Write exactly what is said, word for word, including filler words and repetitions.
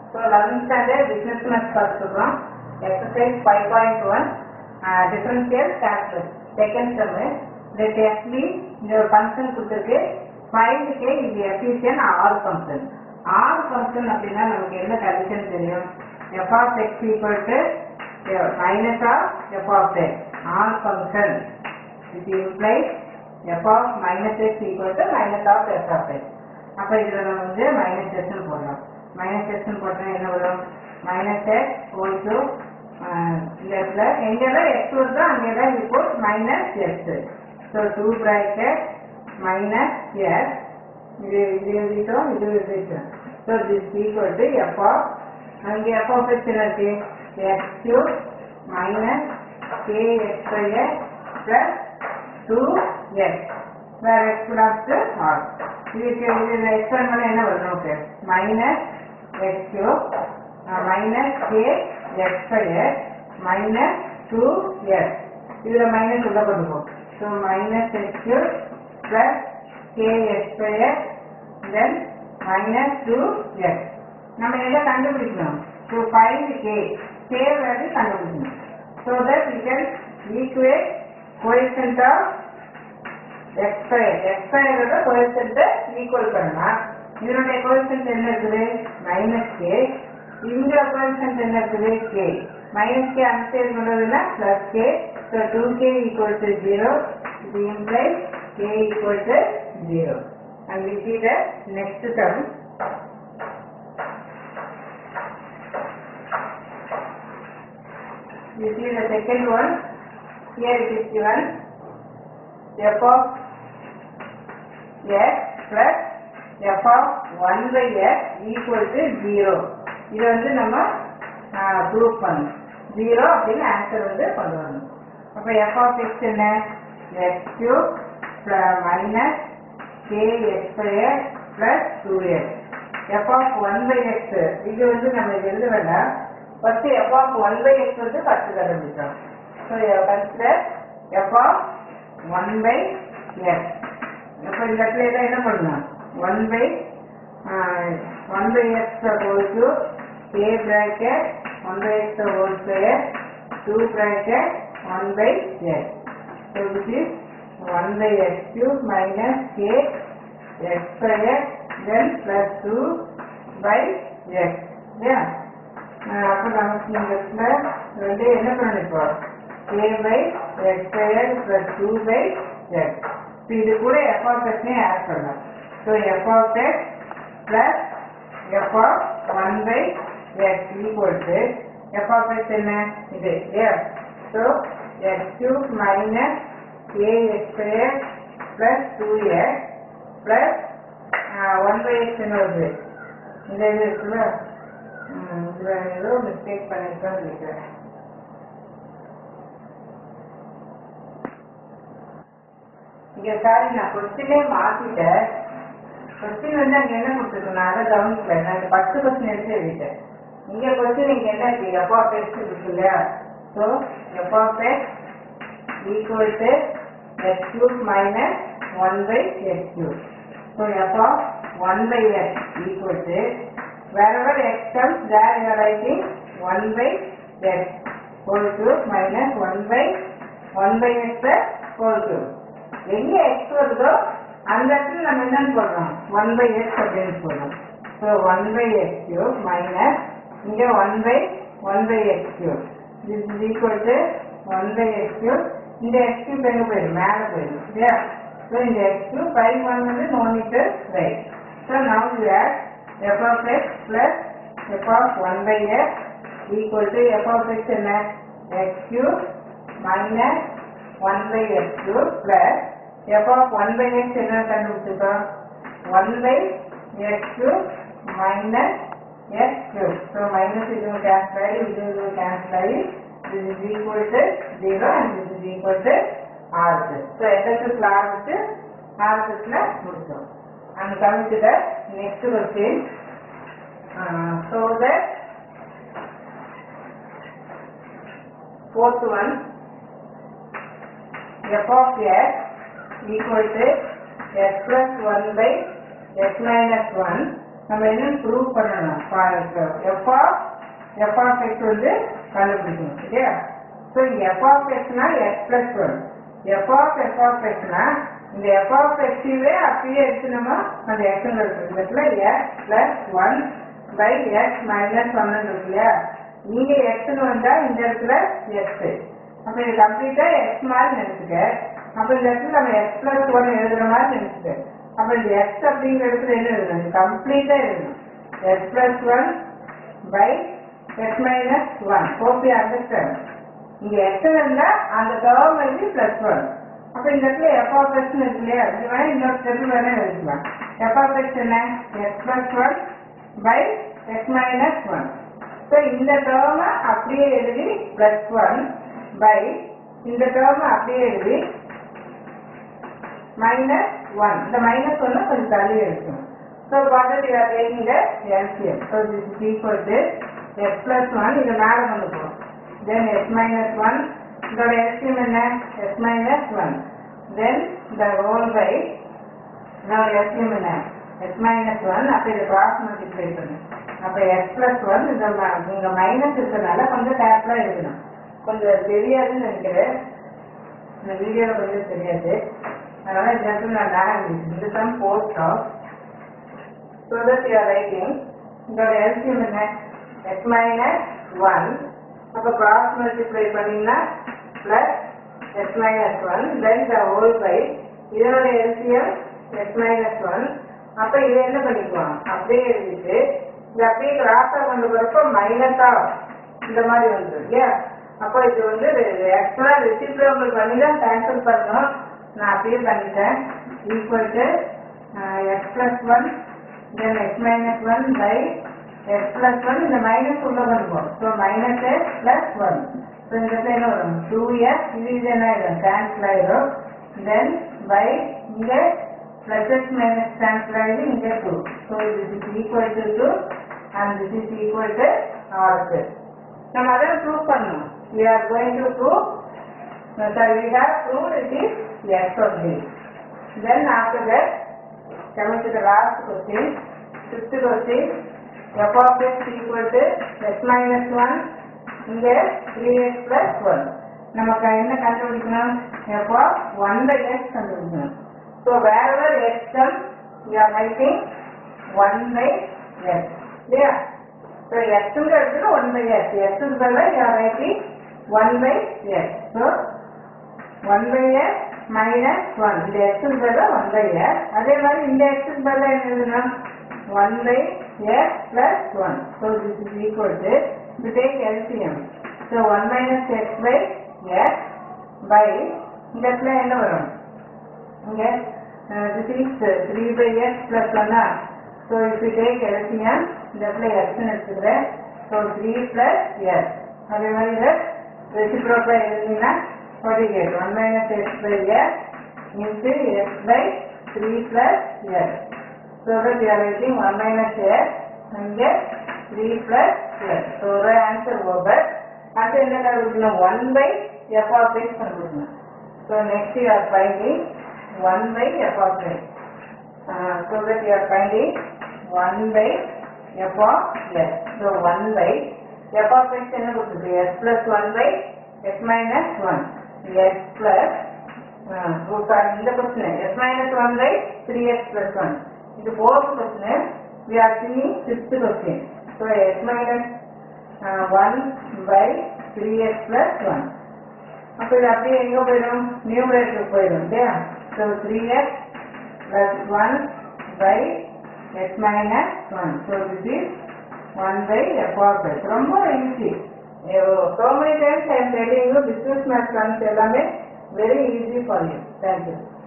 So eleventh standard business maths பார்த்துக்கிறோம். Exercise five point one uh, differential calculus. Second term let x be இந்த function கொடுத்திருக்கு. Find k is the efficient R function. R function அப்படினா நமக்கு என்ன condition தெரியும்? F of x equal to minus of f of x. R function it implies f of minus x equal to minus of f of x. அப்ப இதுல நம்ம வந்து minus x ன்னு போடலாம். minus x ன்னு போட்டா என்ன வரும்? minus x whole to இதுல எங்கல x வருதோ அங்கல we put minus x. So two bracket minus x இது இது எழுதிட்டோம் இது எழுதிட்டோம். So this is equal to f of அங்க f of x இருக்கு x cube minus kx square plus two x where x belongs to R. இதுக்கு இது x பண்ணா என்ன வரும் okay minus x cube uh, minus k x square minus two x இதுல minus உள்ள போடுவோம். So minus x cube plus k x square then minus two x நம்ம என்ன கண்டுபிடிக்கணும்? So find k k value கண்டுபிடிக்கணும். So that we can equate coefficient of x square x square ஓட coefficient equal பண்ணா இதனுடைய coefficient என்ன இருக்குது minus k இங்க coefficient என்ன இருக்குது k minus k அந்த சைடு கொண்டுவரனா plus k so two k equal to zero it implies k equal to zero and we see the next term. We see the second one here it is given f of x plus f of one by x equal to zero. இது வந்து நம்ம prove பண்ணணும். zero அப்படின்னு answer வந்து கொண்டு வரணும். அப்ப f of x என்ன? x cube minus kx square plus two x. f of one by x இது வந்து நம்ம எழுத வேண்டாம். first f of one by x வந்து ஃபர்ஸ்ட் கண்டுபிடிச்சோம். So consider f of one by x. அப்ப இந்த இடத்துல என்ன பண்ணணும்? one by one by x whole cube k bracket one by x whole square two bracket one by x. So this is one by x cube minus k x square then plus two by x. Yeah. அப்ப நமக்கு இந்த இடத்துல ரெண்டு என்ன பண்ணிருக்கோம்? k by x square plus two by x. இது கூட f of x ने add பண்ணலாம். So f of x plus f of one by x equal to f of x என்ன? இது yes. So x cube minus kx square plus two x plus uh, one by x என்ன வருது? இந்த இது இருக்குல்ல இதுல ஏதோ மிஸ்டேக் பண்ணிருக்கோம்னு நினைக்கிறேன். இங்க சாரி நான் கொஸ்டினே மாத்திட்டேன். கொஸ்டின் வந்து அங்க என்ன கொடுத்துருக்கோம் நான் அதை கவனிக்கல. நான் பத்து கொஸ்டின் எடுத்து எழுதிட்டேன். இங்க கொஸ்டின் இங்க என்ன இருக்கு? f of x இருக்கு இல்லையா? So f of x equal to x cube minus one by x cube. So f of one by x equal to wherever x comes there you are writing one by x whole cube minus one by one by x whole cube. எங்க x வருதோ அந்த இடத்துல நம்ம என்னன்னு போடுறோம்? one by x அப்படின்னு போடுறோம். So one by x cube minus இங்க one by one by x cube. This is equal to one by x cube. இந்த x cube எங்க போயிடும்? மேல போயிடும். சரியா? So இந்த x cube by one வந்து no need to write. So now you add f of x plus f of one by x equal to f of x என்ன? x cube minus one by x cube plus f of one by x என்ன கண்டுபிடிச்சிருக்கோம்? one by x cube minus x cube. So minus இது cancel ஆகி இது இது cancel ஆகி this is equal to zero and this is equal to R. So எதற்கு R வச்சு R ல முடிச்சோம். And come to the next question. Uh, so that fourth one f of x equal to x plus one by x minus one நம்ம என்ன prove பண்ணணும் f of f of x வந்து கண்டுபிடிக்கணும் சரியா. So f of எக்ஸ்னா x plus one f of f of எக்ஸ்னா இந்த f of எக்ஸையே அப்படியே எடுத்துனோமா அந்த எக்ஸ்ன்னு இருக்கு இந்த இடத்துல x plus one by x minus ஒன்னு இருக்கு இல்லையா. இங்க எக்ஸ்ன்னு வந்தா இந்த இடத்துல எக்ஸ் அப்ப இது கம்ப்ளீட்டா எக்ஸ் மாதிரி நினைச்சுக்க. அப்ப இந்த இடத்துல நம்ம எக்ஸ் பிளஸ் ஒன் எழுதுற மாதிரி நினைச்சுக்க. அப்ப இந்த எக்ஸ் அப்படிங்கிற இடத்துல என்ன எழுதணும் கம்ப்ளீட்டா எழுதணும் x plus one by x minus one. Hope you understand. இங்க எக்ஸ் இருந்தா அந்த டேர்ம் எழுதி பிளஸ் ஒன். அப்ப இந்த இடத்துல எஃப் ஆஃப் எக்ஸ் இருக்கு இல்லையா இது வேணா இன்னொரு ஸ்டெப் வேணா எழுதிக்கலாம். எஃப் ஆஃப் எக்ஸ் என்ன x plus one by x minus one. So இந்த டேர்ம அப்படியே எழுதி பிளஸ் ஒன் பை இந்த டேர்ம அப்படியே எழுதி மைனஸ் ஒன். இந்த மைனஸ் ஒன்னு கொஞ்சம் தள்ளி எடுக்கணும். So what you are taking the LCM. So this is equal to x plus one இது மேலே கொண்டு போகும். தென் எக்ஸ் மைனஸ் ஒன் இதோட எல்சிஎம் என்ன எக்ஸ் மைனஸ் ஒன். தென் இந்த ஹோல் பை இதோட எல்சிஎம் என்ன எக்ஸ் மைனஸ் ஒன். அப்போ இதை கிராஸ் மல்டிப்ளை பண்ணு. அப்போ எக்ஸ் பிளஸ் ஒன் இந்த இங்கே மைனஸ் இருக்கிறதுனால கொஞ்சம் கேர்ஃபுல்லாக எழுதணும். கொஞ்சம் தெரியாதுன்னு நினைக்கிறேன் இந்த வீடியோவில் கொஞ்சம் தெரியாது. அதனால இந்த இடத்துல நான் நேரம் இந்த sum post of so that you are writing இதோட எல்சிஎம் என்ன எக்ஸ் மைனஸ் ஒன். அப்போ கிராஸ் மல்டிப்ளை பண்ணிங்கன்னா plus x minus one then the whole by இதனோட எல்சிஎம் எக்ஸ் மைனஸ் ஒன். அப்போ இதை என்ன பண்ணிக்குவோம் அப்படியே எழுதிட்டு இது அப்படியே கிராஸாக கொண்டு போகிறப்போ மைனஸா இந்த மாதிரி வந்துடும் இல்லையா. அப்போ இது வந்து எக்ஸ்ட்ரா ரெசிப்ரோக்கல் பண்ணி தான் கேன்சல் பண்ணணும். நான் அப்படியே பண்ணிட்டேன் equal to x plus one then x minus one by x plus one இந்த மைனஸ் உள்ள பண்ணுவோம். So minus x plus one. So இந்த இடத்துல என்ன வரும் டூ எக்ஸ் இது இது என்ன ஆயிடும் கேன்சல் ஆயிடும். தென் பை இங்கே plus x minus cancel ஆகி இங்கே two. So this is equal to two and this is equal to R. நம்ம அதை ப்ரூவ் பண்ணணும். we are going to prove uh, sorry we have proved it is x only. Then after that coming to the last question, fifth question, f of x equal to x minus one இங்கே three x plus one. நமக்கு என்ன கண்டுபிடிக்கணும் f of one by x கண்டுபிடிக்கணும். So wherever x comes, we are writing one by x. Yeah. So x is also one by x. X is by you are writing one by x. So one by x minus one. The x is by one by x. Adhe mari in the x is by enna one by x plus one. So this is equal to we take L C M. So one minus x by x by that la enna varum. Okay. Uh, this is uh, three by x plus one. So if you take L C M, that will x in it. So three plus x. Otherwise, reciprocal is what do you get? one minus x by x into x by three plus x. So that you are writing one minus x and get three plus x. So the answer over. After that, one by f of x. So next you are finding one by f of x. Uh, so that you are finding one by f of x. So one by f of x is x plus one by x minus one. X plus uh, in the question x minus one by three x plus one. In the fourth question, we are seeing fifth question. So x minus uh, one by three x plus one. அப்போ இது அப்படியே எங்கே போயிடும் நியூமரேட்டருக்கு போயிடும் இல்லையா. So three x plus one by x minus one. So this is one by f of x. ரொம்ப easy. So many times I am telling you business math comes எல்லாமே very easy for you. Thank you.